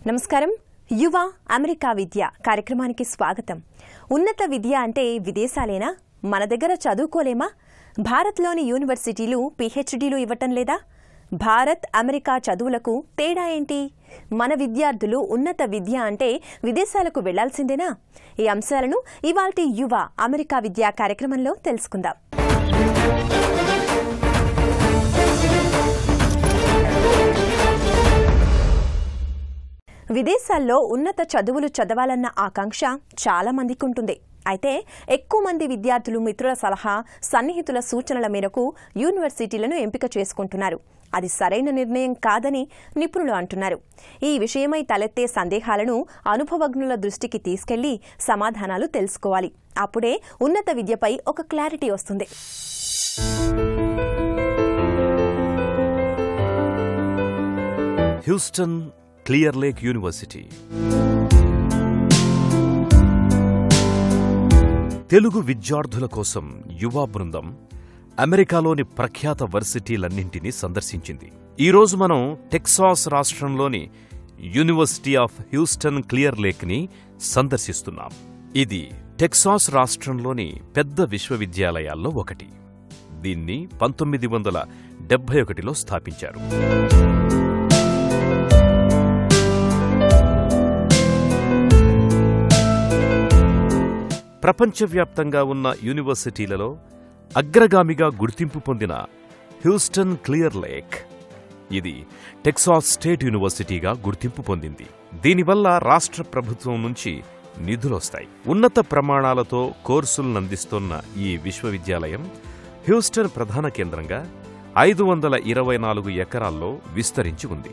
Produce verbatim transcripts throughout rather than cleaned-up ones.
నమస్కారం యువ అమెరికా విద్య కార్యక్రమానికి స్వాగతం. ఉన్నత విద్య అంటే విదేశాలేనా? మన దగ్గర చదువుకోలేమా? భారత్లోని యూనివర్సిటీలు పీహెచ్డీలు ఇవ్వటం లేదా? భారత్ అమెరికా చదువులకు తేడా ఏంటి? మన విద్యార్థులు ఉన్నత విద్య అంటే విదేశాలకు వెళ్లాల్సిందేనా? ఈ అంశాలను ఇవాల్టి యువ అమెరికా విద్య కార్యక్రమంలో తెలుసుకుందాం. విదేశాల్లో ఉన్నత చదువులు చదవాలన్న ఆకాంక్ష చాలా మందికి ఉంటుంది. అయితే ఎక్కువ మంది విద్యార్థులు మిత్రుల సలహా, సన్నిహితుల సూచనల మేరకు యూనివర్సిటీలను ఎంపిక చేసుకుంటున్నారు. అది సరైన నిర్ణయం కాదని నిపుణులు అంటున్నారు. ఈ విషయమై తలెత్తే సందేహాలను అనుభవజ్ఞుల దృష్టికి తీసుకెళ్లి సమాధానాలు తెలుసుకోవాలి. అప్పుడే ఉన్నత విద్యపై ఒక క్లారిటీ వస్తుంది. Houston Clear Lake University Telugu విద్యార్థుల కోసం యువ బృందం అమెరికాలోని ప్రఖ్యాత వర్సిటీలన్నింటినీ సందర్శించింది. ఈరోజు మనం టెక్సాస్ రాష్ట్రంలోని University of Houston Clear Lake ని సందర్శిస్తున్నాం. ఇది టెక్సాస్ రాష్ట్రంలోని పెద్ద విశ్వవిద్యాలయాల్లో ఒకటి. దీన్ని పంతొమ్మిది వందల డెబ్బై ఒకటిలో స్థాపించారు. ప్రపంచవ్యాప్తంగా ఉన్న యూనివర్సిటీలలో అగ్రగామిగా గుర్తింపు పొందిన హ్యూస్టన్ క్లియర్ లేక్ ఇది టెక్సాస్ స్టేట్ యూనివర్సిటీగా గుర్తింపు పొందింది. దీనివల్ల రాష్ట్ర ప్రభుత్వం నుంచి నిధులొస్తాయి. ఉన్నత ప్రమాణాలతో కోర్సులనందిస్తున్న ఈ విశ్వవిద్యాలయం హ్యూస్టన్ ప్రధాన కేంద్రంగా ఐదు వందల ఇరవై నాలుగు ఎకరాల్లో విస్తరించి ఉంది.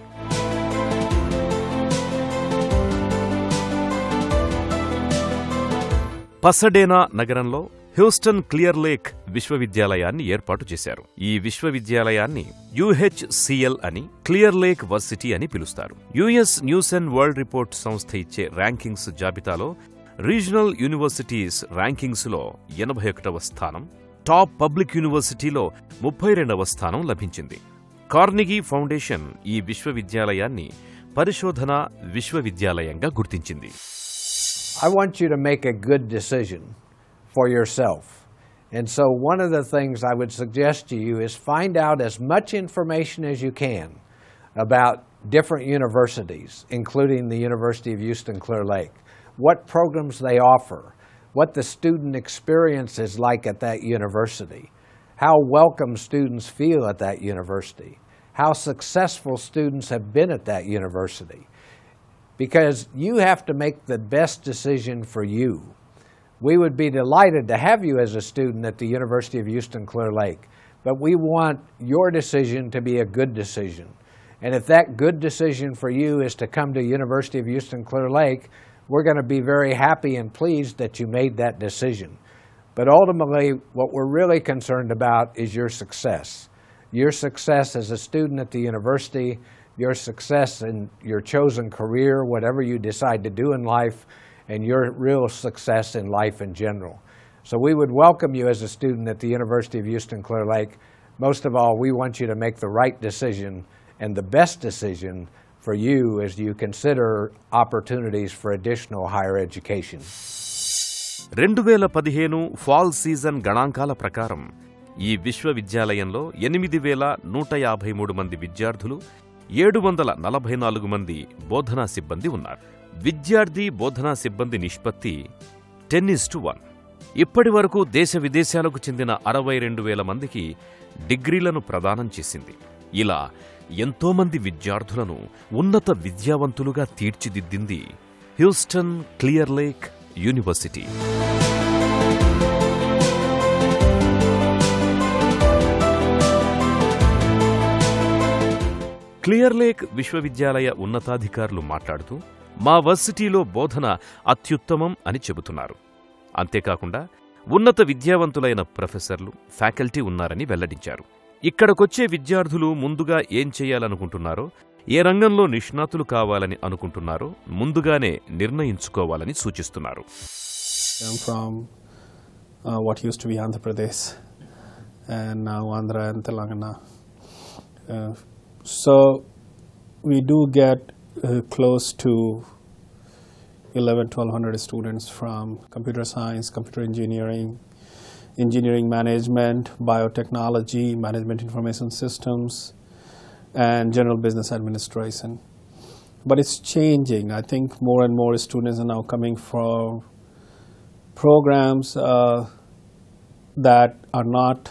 పసడేనా నగరంలో హ్యూస్టన్ క్లియర్ లేక్ విశ్వవిద్యాలయాన్ని ఏర్పాటు చేశారు. ఈ విశ్వవిద్యాలయాన్ని యూహెచ్సిఎల్ అని, క్లియర్ లేక్ వర్సిటీ అని పిలుస్తారు. US News and World Report సంస్థ ఇచ్చే ర్యాంకింగ్స్ జాబితాలో రీజనల్ యూనివర్సిటీస్ ర్యాంకింగ్స్లో ఎనభై ఒకటవ స్థానం, టాప్ పబ్లిక్ యూనివర్సిటీలో ముప్పై రెండవ స్థానం లభించింది. కార్నెగీ ఫౌండేషన్ ఈ విశ్వవిద్యాలయాన్ని పరిశోధన విశ్వవిద్యాలయంగా గుర్తించింది. I want you to make a good decision for yourself. And so one of the things I would suggest to you is find out as much information as you can about different universities, including the University of Houston Clear Lake, what programs they offer, what the student experience is like at that university, how welcome students feel at that university, how successful students have been at that university. Because you have to make the best decision for you. We would be delighted to have you as a student at the University of Houston Clear Lake, but we want your decision to be a good decision. And if that good decision for you is to come to University of Houston Clear Lake, we're going to be very happy and pleased that you made that decision. But ultimately, what we're really concerned about is your success. Your success as a student at the university, your success in your chosen career, whatever you decide to do in life, and your real success in life in general. So we would welcome you as a student at the University of Houston Clear Lake. Most of all, we want you to make the right decision and the best decision for you as you consider opportunities for additional higher education. రెండు వేల పదిహేను fall season గణాంకాల ప్రకారం ఈ విశ్వవిద్యాలయంలో ఎనిమిది వేల నూట యాభై మూడు మంది విద్యార్థులు, ఏడు వందల నలభై నాలుగు మంది బోధనా సిబ్బంది ఉన్నారు. విద్యార్థి బోధనా సిబ్బంది నిష్పత్తి టెన్ ఇస్ టు వన్. ఇప్పటి వరకు దేశ విదేశాలకు చెందిన అరవై రెండు వేల మందికి డిగ్రీలను ప్రదానం చేసింది. ఇలా ఎంతోమంది విద్యార్థులను ఉన్నత విద్యావంతులుగా తీర్చిదిద్దింది Houston Clear Lake University. Clear Lake విశ్వవిద్యాలయ ఉన్నతాధికారులు మాట్లాడుతూ మా వర్సిటీలో బోధన అత్యుత్తమం అని చెబుతున్నారు. అంతేకాకుండా ఉన్నత విద్యావంతులైన ప్రొఫెసర్లు, ఫ్యాకల్టీ ఉన్నారని వెల్లడించారు. ఇక్కడకొచ్చే విద్యార్థులు ముందుగా ఏం చేయాలనుకుంటున్నారో, ఏ రంగంలో నిష్ణాతులు కావాలని అనుకుంటున్నారో ముందుగానే నిర్ణయించుకోవాలని సూచిస్తున్నారు. I'm from uh, what used to be Andhra Pradesh and now Andhra and Telangana. Uh, so we do get uh, close to eleven, twelve hundred students from computer science, computer engineering, engineering management, biotechnology, management information systems, and general business administration. But it's changing. I think more and more students are now coming from programs uh, that are not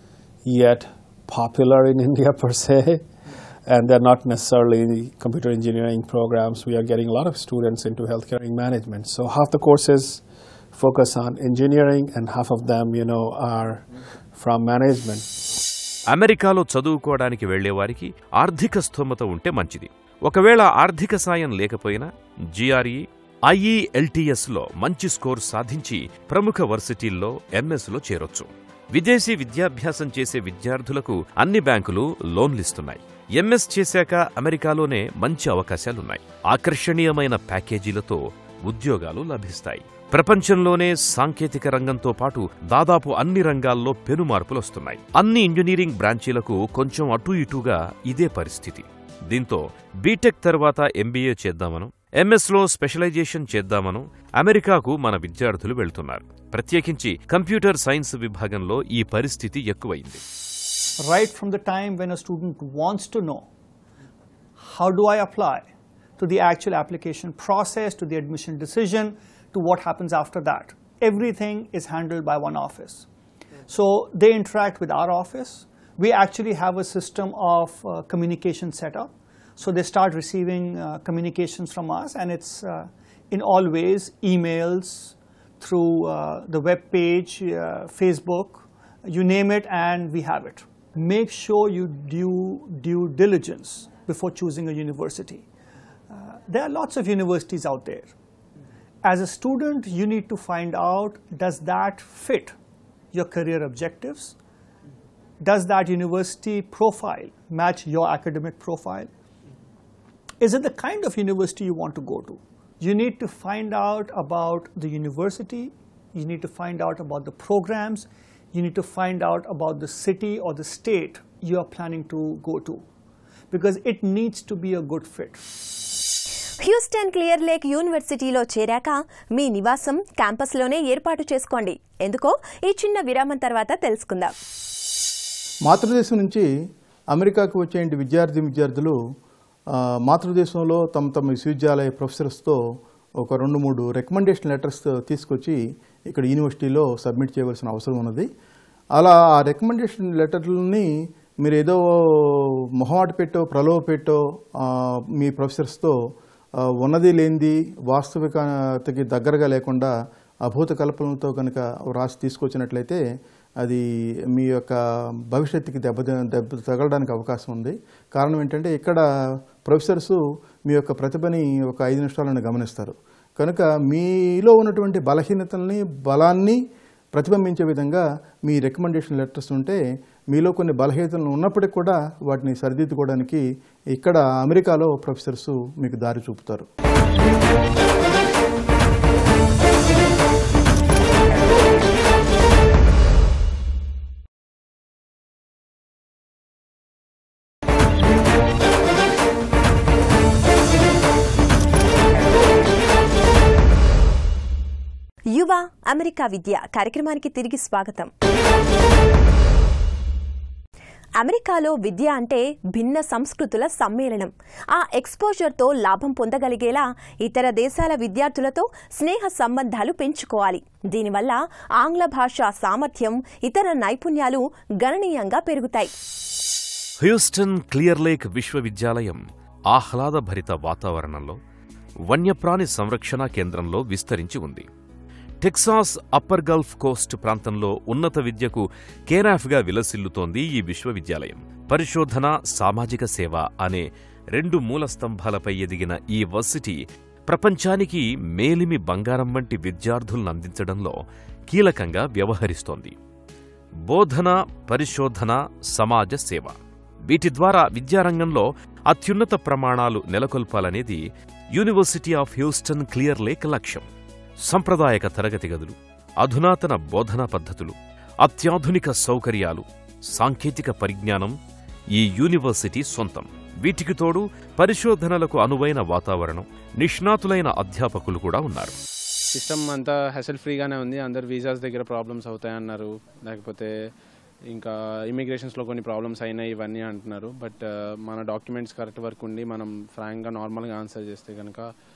yet popular in India per se, and they're not necessarily computer engineering programs. We are getting a lot of students into healthcare management. So half the courses focus on engineering, and half of them, you know, are from management. అమెరికాలో చదువుకోవడానికి వెళ్లేవారికి ఆర్థిక స్థోమత ఉంటే మంచిది. ఒకవేళ ఆర్థిక సాయం లేకపోయినా జిఆర్ఈ, ఐఈఎల్టీఎస్లో మంచి స్కోర్ సాధించి ప్రముఖ వర్సిటీల్లో ఎంఎస్లో చేరొచ్చు. విదేశీ విద్యాభ్యాసం చేసే విద్యార్థులకు అన్ని బ్యాంకులు లోన్లిస్తున్నాయి. ఎంఎస్ చేశాక అమెరికాలోనే మంచి అవకాశాలున్నాయి. ఆకర్షణీయమైన ప్యాకేజీలతో ఉద్యోగాలు లభిస్తాయి. ప్రపంచంలోనే సాంకేతిక రంగంతో పాటు దాదాపు అన్ని రంగాల్లో పెనుమార్పులొస్తున్నాయి. అన్ని ఇంజనీరింగ్ బ్రాంచీలకు కొంచెం అటూ ఇటూగా ఇదే పరిస్థితి. దీంతో బీటెక్ తర్వాత ఎంబీఏ చేద్దామను, ఎంఎస్లో స్పెషలైజేషన్ చేద్దామను అమెరికాకు మన విద్యార్థులు వెళ్తున్నారు. ప్రత్యేకించి కంప్యూటర్ సైన్స్ విభాగంలో ఈ పరిస్థితి ఎక్కువైంది. Right from the time when a student wants to know how do I apply, to the actual application process, to the admission decision, to what happens after that, everything is handled by one office. So they interact with our office. We actually have a system of uh, communication set up. So they start receiving uh, communications from us, and it's uh, in all ways, emails, through uh, the web page, uh, Facebook, you name it, and we have it. Make sure you do due diligence before choosing a university. Uh, there are lots of universities out there. As a student, you need to find out, does that fit your career objectives? Does that university profile match your academic profile? Is it the kind of university you want to go to? You need to find out about the university, you need to find out about the programs, you need to find out about the city or the state you are planning to go to, because it needs to be a good fit. Houston Clear Lake యూనివర్సిటీలో చేరాక మీ నివాసం క్యాంపస్లోనే ఏర్పాటు చేసుకోండి. ఎందుకో ఈ చిన్న విరామం తర్వాత తెలుసుకుందాం. మాతృదేశం నుంచి అమెరికాకు వచ్చే విద్యార్థి విద్యార్థులు మాతృదేశంలో తమ తమ విశ్వవిద్యాలయ ప్రొఫెసర్స్తో ఒక రెండు మూడు రికమెండేషన్ లెటర్స్ తీసుకొచ్చి ఇక్కడ యూనివర్సిటీలో సబ్మిట్ చేయవలసిన అవసరం ఉన్నది. అలా ఆ రికమెండేషన్ లెటర్లని మీరు ఏదో మొహమాట పెట్టో ప్రలోభ పెట్టో మీ ప్రొఫెసర్స్తో ఉన్నది లేనిది వాస్తవికతకి దగ్గరగా లేకుండా అభూత కల్పనలతో కనుక రాసి తీసుకొచ్చినట్లయితే అది మీ యొక్క భవిష్యత్తుకి దెబ్బ దెబ్బ తగలడానికి అవకాశం ఉంది. కారణం ఏంటంటే ఇక్కడ ప్రొఫెసర్సు మీ యొక్క ప్రతిభని ఒక ఐదు నిమిషాలను గమనిస్తారు. కనుక మీలో ఉన్నటువంటి బలహీనతల్ని బలాన్ని ప్రతిబింబించే విధంగా మీ రికమెండేషన్ లెటర్స్ ఉంటే మీలో కొన్ని బలహీనతలు ఉన్నప్పటికీ కూడా వాటిని సరిదిద్దుకోవడానికి ఇక్కడ అమెరికాలో ప్రొఫెసర్స్ మీకు దారి చూపుతారు. యువ అమెరికా విద్య కార్యక్రమానికి తిరిగి స్వాగతం. అమెరికాలో విద్య అంటే భిన్న సంస్కృతుల సమ్మేళనం. ఆ ఎక్స్పోజర్తో లాభం పొందగలిగేలా ఇతర దేశాల విద్యార్థులతో స్నేహ సంబంధాలు పెంచుకోవాలి. దీనివల్ల ఆంగ్ల భాషా సామర్థ్యం, ఇతర నైపుణ్యాలు గణనీయంగా పెరుగుతాయి. హ్యూస్టన్ క్లియర్ లేక్ విశ్వవిద్యాలయం ఆహ్లాదభరిత వాతావరణంలో వన్యప్రాణి సంరక్షణ కేంద్రంలో విస్తరించి ఉంది. టెక్సాస్ అప్పర్ గల్ఫ్ కోస్ట్ ప్రాంతంలో ఉన్నత విద్యకు కేరాఫ్గా విలసిల్లుతోంది ఈ విశ్వవిద్యాలయం. పరిశోధన, సామాజిక సేవ అనే రెండు మూల స్తంభాలపై ఎదిగిన ఈ వర్సిటీ ప్రపంచానికి మేలిమి బంగారం వంటి విద్యార్థులను అందించడంలో కీలకంగా వ్యవహరిస్తోంది. బోధన, పరిశోధన, సమాజ సేవ వీటి ద్వారా విద్యారంగంలో అత్యున్నత ప్రమాణాలు నెలకొల్పాలనేది University of Houston Clear Lake లక్ష్యం. సంప్రదాయక తరగతి గదులు, అధునాతన బోధనా పద్ధతులు, అత్యాధునిక సౌకర్యాలు, సాంకేతిక పరిజ్ఞానం ఈ యూనివర్సిటీ సొంతం. వీటికి తోడు పరిశోధనలకు అనువైన వాతావరణం, నిష్ణాతులైన అధ్యాపకులు కూడా ఉన్నారు. సిస్టమ్ అంతా హెసల్ ఫ్రీగానే ఉంది. అందరు వీసాస్ దగ్గర ప్రాబ్లమ్స్ అవుతాయన్నారు, లేకపోతే ఇంకా ఇమిగ్రేషన్స్లో కొన్ని ప్రాబ్లమ్స్ అయినాయి ఇవన్నీ అంటున్నారు. బట్ మన డాక్యుమెంట్స్ కరెక్ట్ వర్క్ ఉండి మనం ఫ్రాంక్గా నార్మల్గా ఆన్సర్ చేస్తే కనుక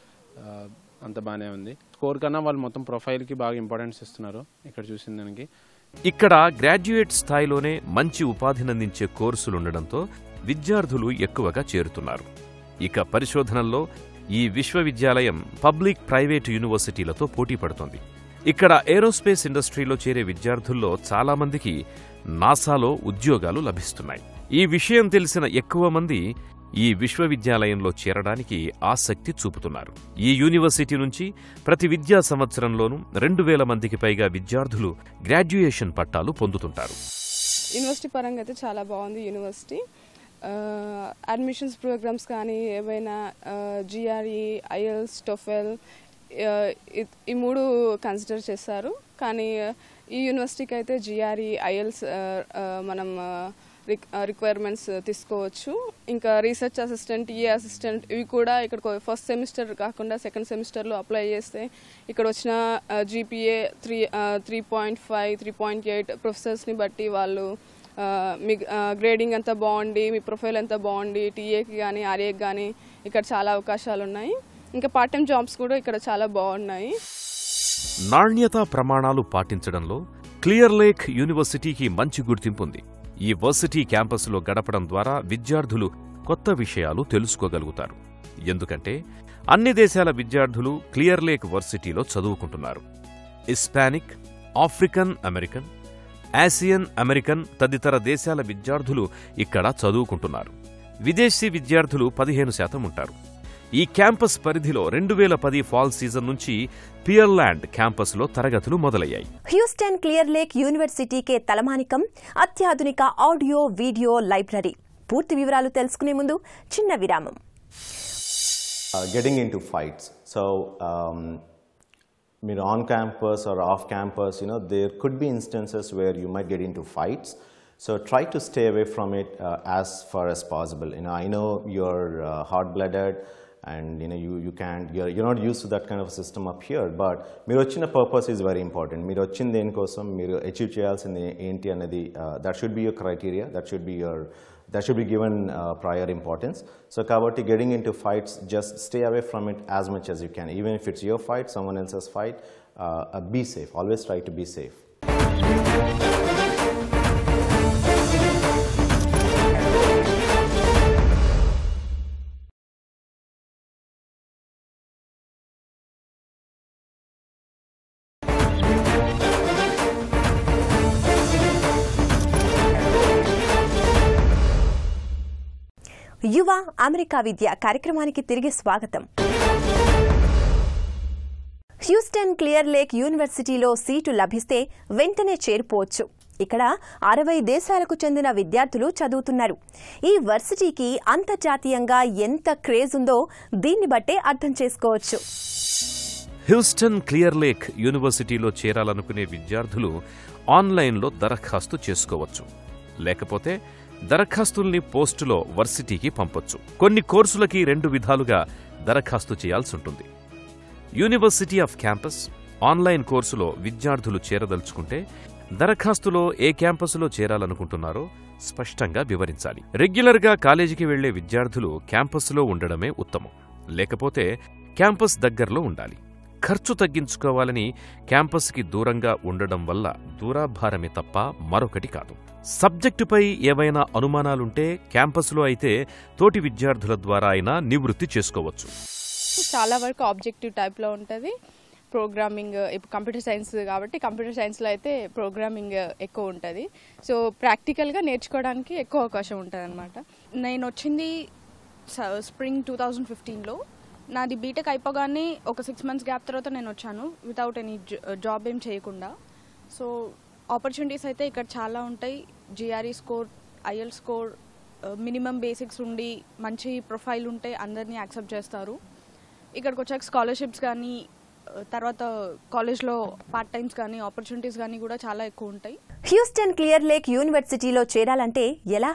అంత బాగానే ఉంది. స్కోర్ కన్నా వాళ్ళు మొత్తం ప్రొఫైల్కి బాగా ఇంపార్టెన్స్ ఇస్తున్నారు ఇక్కడ చూసిన దానికి. ఇక్కడ గ్రాడ్యుయేట్ స్థాయిలోనే మంచి ఉపాధినందించే కోర్సులుండడంతో విద్యార్థులు ఎక్కువగా చేరుతున్నారు. ఇక పరిశోధనల్లో ఈ విశ్వవిద్యాలయం పబ్లిక్ ప్రైవేటు యూనివర్సిటీలతో పోటీ పడుతోంది. ఇక్కడ ఏరోస్పేస్ ఇండస్ట్రీలో చేరే విద్యార్థుల్లో చాలామందికి నాసాలో ఉద్యోగాలు లభిస్తున్నాయి. ఈ విషయం తెలిసిన ఎక్కువ మంది ఈ విశ్వవిద్యాలయంలో చేరడానికి ఆసక్తి చూపుతున్నారు. ఈ యూనివర్సిటీ నుంచి ప్రతి విద్యా సంవత్సరంలోనూ రెండు వేల మందికి పైగా విద్యార్థులు గ్రాడ్యుయేషన్ పట్టాలు పొందుతుంటారు. యూనివర్సిటీ పరంగా అయితే చాలా బాగుంది. యూనివర్సిటీ అడ్మిషన్స్ ప్రోగ్రామ్స్ కానీ ఏవైనా జిఆర్ఈ, ఐఎల్స్, టోఫెల్ ఈ మూడు కన్సిడర్ చేస్తారు. కానీ ఈ యూనివర్సిటీకి అయితే జిఆర్ఈ, ఐఎల్స్ మనం రిక్వైర్మెంట్స్ తీసుకోవచ్చు. ఇంకా రీసెర్చ్ అసిస్టెంట్, ఏ అసిస్టెంట్ ఇవి కూడా ఇక్కడ ఫస్ట్ సెమిస్టర్ కాకుండా సెకండ్ సెమిస్టర్లో అప్లై చేస్తే ఇక్కడ వచ్చిన GPA three three point five three point eight ప్రొఫెసర్స్ని బట్టి వాళ్ళు మీ గ్రేడింగ్ అంతా బాగుండి, మీ ప్రొఫైల్ అంతా బాగుండి టీఏకి కానీ ఆర్ఏకి కానీ ఇక్కడ చాలా అవకాశాలు ఉన్నాయి. ఇంకా పార్ట్ టైం జాబ్స్ కూడా ఇక్కడ చాలా బాగున్నాయి. నాణ్యతా ప్రమాణాలు పాటించడంలో క్లియర్ లేక్ యూనివర్సిటీకి మంచి గుర్తింపు ఉంది. ఈ వర్సిటీ క్యాంపస్లో గడపడం ద్వారా విద్యార్థులు కొత్త విషయాలు తెలుసుకోగలుగుతారు. ఎందుకంటే అన్ని దేశాల విద్యార్థులు క్లియర్ లేక్ వర్సిటీలో చదువుకుంటున్నారు. Hispanic, African American, Asian American తదితర దేశాల విద్యార్థులు ఇక్కడ చదువుకుంటున్నారు. విదేశీ విద్యార్థులు పదిహేను శాతం ఉంటారు. ఈ క్యాంపస్ పరిధిలో రెండు వేల పది ఫాల్ సీజన్ నుంచి పియర్లాండ్ క్యాంపస్లో తరగతులు మొదలయ్యాయి. హ్యూస్టన్ క్లియర్ లేక్ యూనివర్సిటీకే తలమానికం అత్యాధునిక ఆడియో వీడియో లైబ్రరీ. పూర్తి వివరాలు తెలుసుకునే ముందు చిన్న విరామం. Getting into fights. So, um, on campus or off campus, you know, there could be instances where you might get into fights. So try to stay away from it uh, as far as possible. You know, I know you're uh, hot-blooded, and you know you you can't you're, you're not used to that kind of a system up here. But మీరు వచ్చిన purpose is very important. మీరు వచ్చిన దేనికోసం మీరు achieve చేయాల్సింది ఏంటి అనేది that should be your criteria. That should be your that should be given uh, prior importance. So kabatti getting into fights, just stay away from it as much as you can. Even if it's your fight, someone else's fight, uh, uh, be safe. Always try to be safe. యువ America విద్య కార్యక్రమానికి తిరిగి స్వాగతం. Houston Clear Lake యూనివర్సిటీలో seat లభిస్తే వెంటనే చేరిపోవచ్చు. ఇక్కడ అరవై దేశాలకు చెందిన విద్యార్థులు చదువుతున్నారు. ఈ వర్సిటీకి అంతర్జాతీయంగా ఎంత క్రేజ్ ఉందో దీన్ని బట్టే అర్థం చేసుకోవచ్చు. హ్యూస్టన్ క్లియర్ లేక్ యూనివర్సిటీలో చేరాలనుకునే విద్యార్థులు ఆన్లైన్లో దరఖాస్తు చేసుకోవచ్చు. లేకపోతే దరఖాస్తుల్ని పోస్టులో వర్సిటీకి పంపొచ్చు. కొన్ని కోర్సులకి రెండు విధాలుగా దరఖాస్తు చేయాల్సి ఉంటుంది. యూనివర్సిటీ ఆఫ్ క్యాంపస్ ఆన్లైన్ కోర్సులో విద్యార్థులు చేరదలుచుకుంటే దరఖాస్తులో ఏ క్యాంపస్లో చేరాలనుకుంటున్నారో స్పష్టంగా వివరించాలి. రెగ్యులర్గా కాలేజీకి వెళ్లే విద్యార్థులు క్యాంపస్లో ఉండడమే ఉత్తమం. లేకపోతే క్యాంపస్ దగ్గరలో ఉండాలి. ఖర్చు తగ్గించుకోవాలని క్యాంపస్కి దూరంగా ఉండడం వల్ల దూరాభారమే తప్ప మరొకటి కాదు. సబ్జెక్టుపై ఏవైనా అనుమానాలుంటే క్యాంపస్లో అయితే తోటి విద్యార్థుల ద్వారా అయినా నివృత్తి చేసుకోవచ్చు. చాలా వరకు ఆబ్జెక్టివ్ టైప్లో ఉంటుంది. ప్రోగ్రామింగ్ ఇప్పుడు కంప్యూటర్ సైన్స్ కాబట్టి కంప్యూటర్ సైన్స్లో అయితే ప్రోగ్రామింగ్ ఎక్కువ ఉంటుంది. సో ప్రాక్టికల్గా నేర్చుకోవడానికి ఎక్కువ అవకాశం ఉంటుంది అనమాట. నేను వచ్చింది స్ప్రింగ్ టూ థౌజండ్ ఫిఫ్టీన్లో. నాది బీటెక్ అయిపోగానే ఒక సిక్స్ మంత్స్ గ్యాప్ తర్వాత నేను వచ్చాను వితౌట్ ఎనీ జాబ్ ఏం చేయకుండా. సో ఆపర్చునిటీస్ అయితే ఇక్కడ చాలా ఉంటాయి. GRE score, IL score, minimum basics ఉండి మంచి ప్రొఫైల్ ఉంటే అందరినీ యాక్సెప్ట్ చేస్తారు. ఇక్కడికి వచ్చాక స్కాలర్షిప్స్ కానీ తర్వాత కాలేజ్లో పార్ట్ టైమ్స్ కానీ ఆపర్చునిటీస్ కానీ కూడా చాలా ఎక్కువ ఉంటాయి. హ్యూస్టన్ క్లియర్ లేక్ యూనివర్సిటీలో చేరాలంటే ఎలా?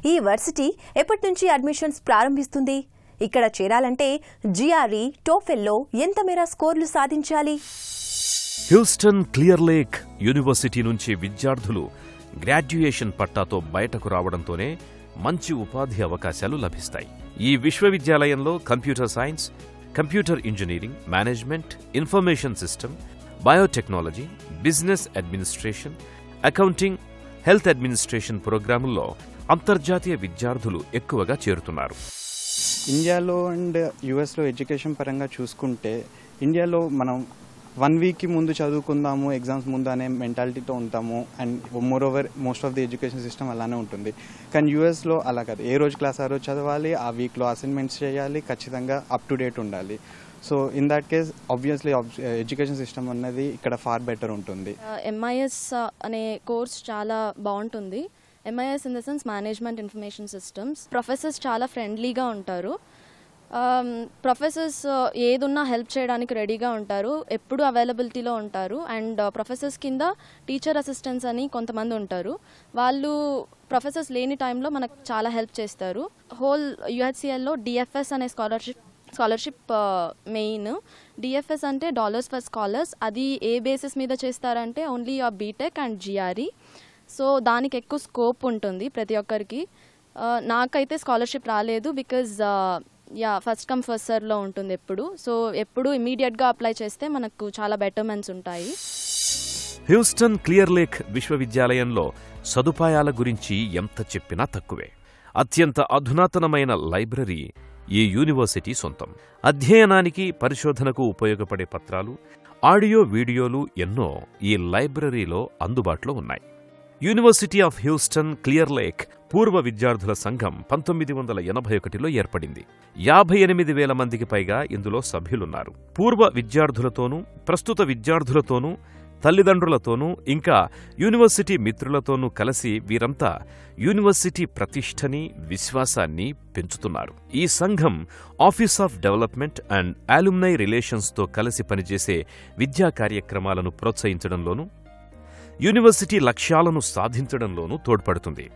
ఈ వర్సిటీ ఎప్పటి నుంచి అడ్మిషన్స్ ప్రారంభిస్తుంది? ఇక్కడ చేరాలంటే జిఆర్ఈ, టోఫెల్లో ఎంత మేర స్కోర్లు సాధించాలి? హ్యూస్టన్ క్లియర్ లేక్ యూనివర్సిటీ నుంచి విద్యార్థులు గ్రాడ్యుయేషన్ పట్టాతో బయటకు రావడంతోనే మంచి ఉపాధి అవకాశాలు లభిస్తాయి. ఈ విశ్వవిద్యాలయంలో computer science, computer engineering, management, information system, biotechnology, business administration, accounting, health administration ప్రోగ్రాముల్లో అంతర్జాతీయ విద్యార్థులు ఎక్కువగా చేరుతున్నారు. ఇండియాలో అండ్ యుఎస్లో ఎడ్యుకేషన్ పరంగా చూసుకుంటే ఇండియాలో మనం వన్ వీక్కి ముందు చదువుకుందాము, ఎగ్జామ్స్ ముందు అనే మెంటాలిటీతో ఉంటాము. And moreover most of the education system అలానే ఉంటుంది. కానీ యూఎస్లో అలా కాదు. ఏ రోజు క్లాస్ ఆ రోజు చదవాలి, ఆ వీక్లో అసైన్మెంట్స్ చేయాలి, ఖచ్చితంగా అప్ టు డేట్ ఉండాలి. So in that case obviously education system అన్నది ఇక్కడ ఫార్ బెటర్ ఉంటుంది. ఎంఐఎస్ అనే కోర్స్ చాలా బాగుంటుంది. MIS in the sense management information systems. Professors చాలా ఫ్రెండ్లీగా ఉంటారు. ప్రొఫెసర్స్ ఏదున్నా హెల్ప్ చేయడానికి రెడీగా ఉంటారు, ఎప్పుడు అవైలబిలిటీలో ఉంటారు. అండ్ ప్రొఫెసర్స్ కింద టీచర్ అసిస్టెంట్స్ అని కొంతమంది ఉంటారు. వాళ్ళు ప్రొఫెసర్స్ లేని టైంలో మనకు చాలా హెల్ప్ చేస్తారు. హోల్ యూహెచ్సిఎల్లో డిఎఫ్ఎస్ అనే స్కాలర్షిప్ స్కాలర్షిప్ మెయిన్. డిఎఫ్ఎస్ అంటే డాలర్స్ ఫర్ స్కాలర్స్. అది ఏ బేసిస్ మీద చేస్తారంటే only BTech and GRE. So దానికి ఎక్కువ స్కోప్ ఉంటుంది ప్రతి ఒక్కరికి. నాకైతే స్కాలర్షిప్ రాలేదు because yeah first come first సర్వ్లో ఉంటుంది ఎప్పుడు. సో ఎప్పుడు ఇమీడియట్గా అప్లై చేస్తే మనకు చాలా బెటర్మెంట్స్ ఉంటాయి. హ్యూస్టన్ క్లియర్ లేక్ విశ్వవిద్యాలయంలో సదుపాయాల గురించి ఎంత చెప్పినా తక్కువే. అత్యంత అధునాతనమైన లైబ్రరీ ఈ యూనివర్సిటీ సొంతం. అధ్యయనానికి, పరిశోధనకు ఉపయోగపడే పత్రాలు, ఆడియో, వీడియోలు ఎన్నో ఈ లైబ్రరీలో అందుబాటులో ఉన్నాయి. University of Houston Clear Lake పూర్వ విద్యార్థుల సంఘం పంతొమ్మిది వందల ఎనభై ఒకటిలో ఏర్పడింది. యాభై ఎనిమిది వేల మందికి పైగా ఇందులో సభ్యులున్నారు. పూర్వ విద్యార్థులతోనూ, ప్రస్తుత విద్యార్థులతోనూ, తల్లిదండ్రులతోనూ, ఇంకా యూనివర్సిటీ మిత్రులతోనూ కలిసి వీరంతా యూనివర్సిటీ ప్రతిష్టని, విశ్వాసాన్ని పెంచుతున్నారు. ఈ సంఘం office of development and alumni రిలేషన్స్తో కలిసి పనిచేసే విద్యా కార్యక్రమాలను ప్రోత్సహించడంలోనూ, యూనివర్సిటీ లక్ష్యాలను సాధించడంలోనూ తోడ్పడుతుంది.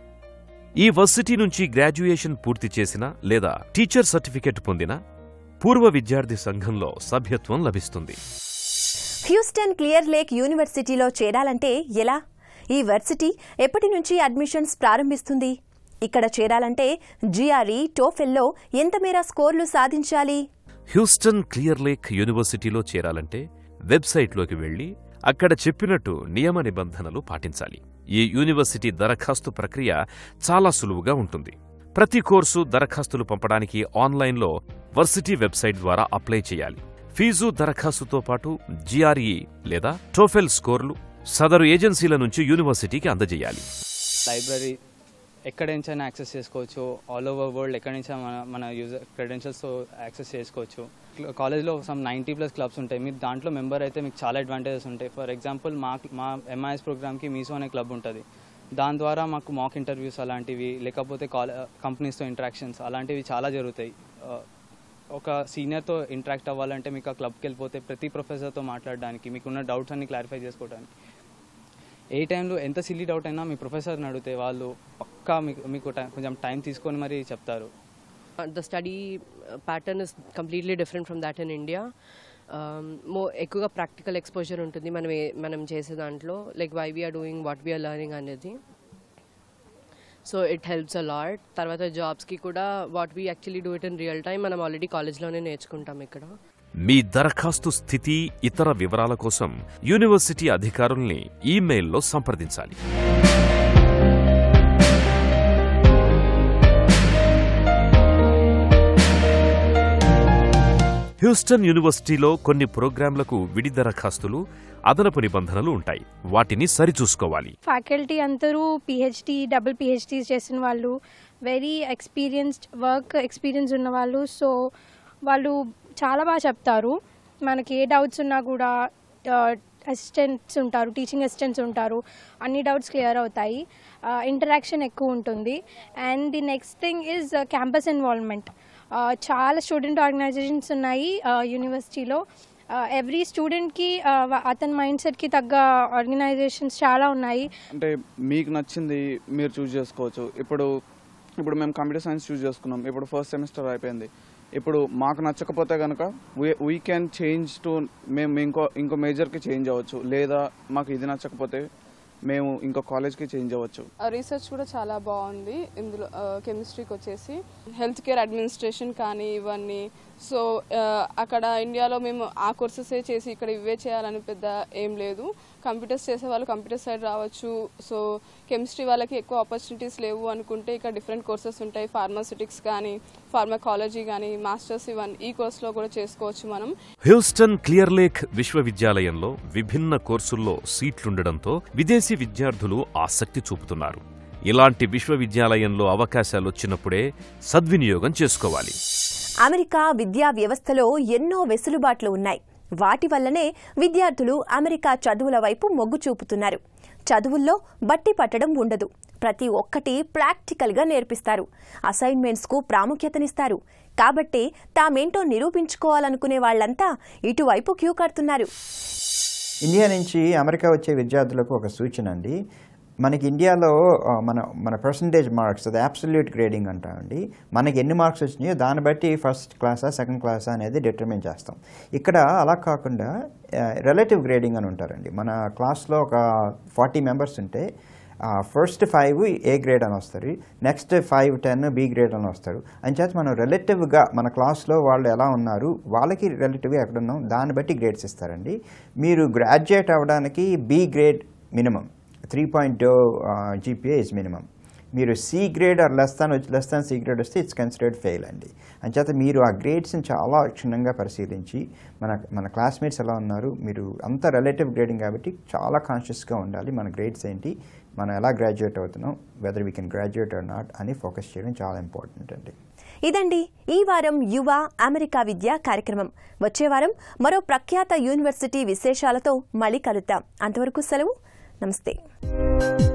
ఈ వర్సిటీ నుంచి గ్రాడ్యుయేషన్ పూర్తి చేసిన లేదా టీచర్ సర్టిఫికెట్ పొందిన పూర్వ విద్యార్థి సంఘంలో సభ్యత్వం లభిస్తుంది. హ్యూస్టన్ క్లియర్ లేక్ యూనివర్సిటీలో చేరాలంటే ఎలా? ఈ వర్సిటీ ఎప్పటి నుంచి అడ్మిషన్స్ ప్రారంభిస్తుంది? ఇక్కడ చేరాలంటే జిఆర్ఈ, టోఫెల్లో ఎంత మేర స్కోర్లు సాధించాలి? హ్యూస్టన్ క్లియర్ లేక్ యూనివర్సిటీలో చేరాలంటే వెబ్సైట్లోకి వెళ్లి అక్కడ చెప్పినట్టు నియమ నిబంధనలు పాటించాలి. ఈ యూనివర్సిటీ దరఖాస్తు ప్రక్రియ చాలా సులువుగా ఉంటుంది. ప్రతి కోర్సు దరఖాస్తులు పంపడానికి ఆన్లైన్లో వర్సిటీ వెబ్సైట్ ద్వారా అప్లై చేయాలి. ఫీజు, దరఖాస్తుతో పాటు జిఆర్ఈ లేదా టోఫెల్ స్కోర్లు సదరు ఏజెన్సీల నుంచి యూనివర్సిటీకి అందజేయాలి. లైబ్రరీ ఎక్కడి నుంచైనా యాక్సెస్ చేసుకోవచ్చు. ఆల్ ఓవర్ వరల్డ్ ఎక్కడి నుంచైనా మన మన యూజర్ క్రెడెన్షియల్స్తో యాక్సెస్ చేసుకోవచ్చు. కాలేజ్లో సమ్ నైంటీ ప్లస్ క్లబ్స్ ఉంటాయి. మీరు దాంట్లో మెంబర్ అయితే మీకు చాలా అడ్వాంటేజెస్ ఉంటాయి. ఫర్ ఎగ్జాంపుల్ మా మా ఎంఐఎస్ ప్రోగ్రామ్కి మీసో అనే క్లబ్ ఉంటుంది. దాని ద్వారా మాకు మాక్ ఇంటర్వ్యూస్ అలాంటివి, లేకపోతే కాలే కంపెనీస్తో ఇంటరాక్షన్స్ అలాంటివి చాలా జరుగుతాయి. ఒక సీనియర్తో ఇంటరాక్ట్ అవ్వాలంటే మీకు ఆ క్లబ్కి వెళ్ళిపోతే ప్రతి ప్రొఫెసర్తో మాట్లాడడానికి, మీకున్న డౌట్స్ అన్ని క్లారిఫై చేసుకోవడానికి, ఏ టైంలో ఎంత సిల్లీ డౌట్ అయినా మీ ప్రొఫెసర్ని అడిగితే వాళ్ళు పక్కా మీకు మీకు కొంచెం టైం తీసుకొని మరీ చెప్తారు. The study pattern is completely different from that in India. Um, more ఎక్కువగా ప్రాక్టికల్ ఎక్స్పోజర్ ఉంటుంది మనం మనం చేసే దాంట్లో, like why we're doing what we're learning అనేది. So it helps a lot. తర్వాత జాబ్స్కి కూడా what we actually do it in real time మనం ఆల్రెడీ కాలేజ్లోనే నేర్చుకుంటాం ఇక్కడ. మీ దరఖాస్తు స్థితి, ఇతర వివరాల కోసం యూనివర్సిటీ అధికారుల్ని ఈమెయిల్లో సంప్రదించాలి. హ్యూస్టన్ యూనివర్సిటీలో కొన్ని ప్రోగ్రాంలకు విడి దరఖాస్తులు, అదనపు నిబంధనలు ఉంటాయి. వాటిని సరిచూసుకోవాలి. ఫ్యాకల్టీ అందరూ పిహెచ్డి, డబుల్ పిహెచ్డి చేసిన వాళ్ళు, వెరీ ఎక్స్పీరియన్స్డ్ వర్క్ ఎక్స్పీరియన్స్ ఉన్న వాళ్ళు. సో వాళ్ళు చాలా బాగా చెప్తారు. మనకి ఏ డౌట్స్ ఉన్నా కూడా అసిస్టెంట్స్ ఉంటారు, టీచింగ్ అసిస్టెంట్స్ ఉంటారు, అన్ని డౌట్స్ క్లియర్ అవుతాయి. ఇంటరాక్షన్ ఎక్కువ ఉంటుంది. And the next thing is campus involvement. చాలా స్టూడెంట్ ఆర్గనైజేషన్స్ ఉన్నాయి యూనివర్సిటీలో. ఎవ్రీ స్టూడెంట్కి అతని మైండ్ సెట్కి తగ్గ ఆర్గనైజేషన్స్ చాలా ఉన్నాయి. అంటే మీకు నచ్చింది మీరు చూస్ చేసుకోవచ్చు. ఇప్పుడు ఇప్పుడు మేము కంప్యూటర్ సైన్స్ చూస్ చేసుకున్నాం, ఇప్పుడు ఫస్ట్ సెమిస్టర్ అయిపోయింది. ఇప్పుడు మాకు నచ్చకపోతే కనుక వీ క్యాన్ చేంజ్ టు మేము ఇంకో ఇంకో మేజర్కి చేంజ్ అవ్వచ్చు, లేదా మాకు ఇది నచ్చకపోతే మేము ఇంకో కాలేజ్కి చేంజ్ అవ్వచ్చు. రీసెర్చ్ కూడా చాలా బాగుంది ఇందులో. కెమిస్ట్రీకి వచ్చేసి హెల్త్ కేర్ అడ్మినిస్ట్రేషన్ కానీ ఇవన్నీ. సో అక్కడ ఇండియాలో మేము ఆ కోర్సెసే చేసి ఇక్కడ ఇవే చేయాలని పెద్ద ఏం లేదు. కంప్యూటర్స్ చేసే వాళ్ళు కంప్యూటర్ సైడ్ రావచ్చు. సో కెమిస్ట్రీ వాళ్ళకి ఎక్కువ ఆపర్చునిటీస్ లేవు అనుకుంటే ఇక్కడ డిఫరెంట్ కోర్సెస్ ఉంటాయి. ఫార్మాసిటిక్స్ కానీ, ఫార్మకాలజీ కానీ, మాస్టర్స్ ఇవన్నీ ఈ కోర్సులో కూడా చేసుకోవచ్చు మనం. హ్యూస్టన్ క్లియర్ లేక్ విశ్వవిద్యాలయంలో విభిన్న కోర్సుల్లో సీట్లుండడంతో విదేశీ విద్యార్థులు ఆసక్తి చూపుతున్నారు. ఇలాంటి విశ్వవిద్యాలయంలో అవకాశాలు వచ్చినప్పుడే సద్వినియోగం చేసుకోవాలి. అమెరికా విద్యా వ్యవస్థలో ఎన్నో వెసులుబాట్లు ఉన్నాయి. వాటి వల్లనే విద్యార్థులు అమెరికా చదువుల వైపు మొగ్గు చూపుతున్నారు. చదువుల్లో బట్టి పట్టడం ఉండదు. ప్రతి ఒక్కటి ప్రాక్టికల్గా నేర్పిస్తారు. అసైన్మెంట్స్కు ప్రాముఖ్యతనిస్తారు. కాబట్టి తామేంటో నిరూపించుకోవాలనుకునే వాళ్లంతా ఇటువైపు క్యూ కడుతున్నారు. ఇండియా నుంచి అమెరికా వచ్చే విద్యార్థులకు ఒక సూచన అండి. మనకి ఇండియాలో మన మన పర్సంటేజ్ మార్క్స్, అది అబ్సల్యూట్ గ్రేడింగ్ అంటామండి. మనకి ఎన్ని మార్క్స్ వచ్చినాయో దాన్ని బట్టి ఫస్ట్ క్లాసా సెకండ్ క్లాసా అనేది డిటర్మిన్ చేస్తాం. ఇక్కడ అలా కాకుండా రిలేటివ్ గ్రేడింగ్ అని ఉంటారండి. మన క్లాస్లో ఒక ఫార్టీ మెంబర్స్ ఉంటే ఫస్ట్ ఫైవ్ ఏ గ్రేడ్ అని వస్తారు, next five ten B grade అని వస్తారు. అంచేత మనం రిలేటివ్గా మన క్లాస్లో వాళ్ళు ఎలా ఉన్నారు, వాళ్ళకి రిలేటివ్గా ఎక్కడ ఉన్నాం దాన్ని బట్టి గ్రేడ్స్ ఇస్తారండి. మీరు గ్రాడ్యుయేట్ అవ్వడానికి B grade minimum, three point two GPA is minimum. మీరు C grade or less than less than C grade వస్తే ఇట్స్ కన్సిడర్డ్ ఫెయిల్ అండి. అంచేత మీరు ఆ గ్రేడ్స్ని చాలా క్షుణ్ణంగా పరిశీలించి మన మన క్లాస్మేట్స్ ఎలా ఉన్నారు, మీరు అంత రిలేటివ్ గ్రేడింగ్ కాబట్టి చాలా కాన్షియస్గా ఉండాలి. మన గ్రేడ్స్ ఏంటి, మనం ఎలా గ్రాడ్యుయేట్ అవుతున్నాం, whether we can graduate or not అని ఫోకస్ చేయడం చాలా ఇంపార్టెంట్ అండి. ఇదండి ఈ వారం యువ అమెరికా విద్య కార్యక్రమం. వచ్చే వారం మరో ప్రఖ్యాత యూనివర్సిటీ విశేషాలతో మళ్ళీ కలుద్దాం. అంతవరకు సెలవు. నమస్తే.